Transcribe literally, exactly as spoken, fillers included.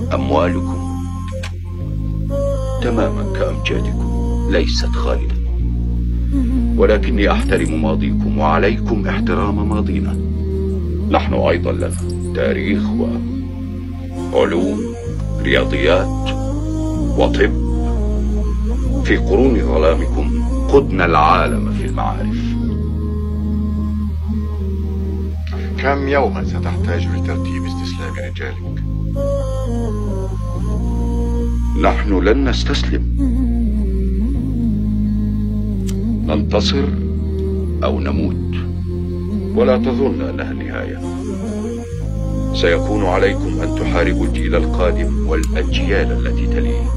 أموالكم تماما كأمجادكم ليست خالدة، ولكني أحترم ماضيكم وعليكم احترام ماضينا. نحن أيضا لنا تاريخ وعلوم، رياضيات وطب. في قرون ظلامكم قدنا العالم في المعارف. كم يوما ستحتاج لترتيب استسلام رجالك؟ نحن لن نستسلم، ننتصر أو نموت، ولا تظن أنها النهاية. سيكون عليكم أن تحاربوا الجيل القادم والأجيال التي تليه.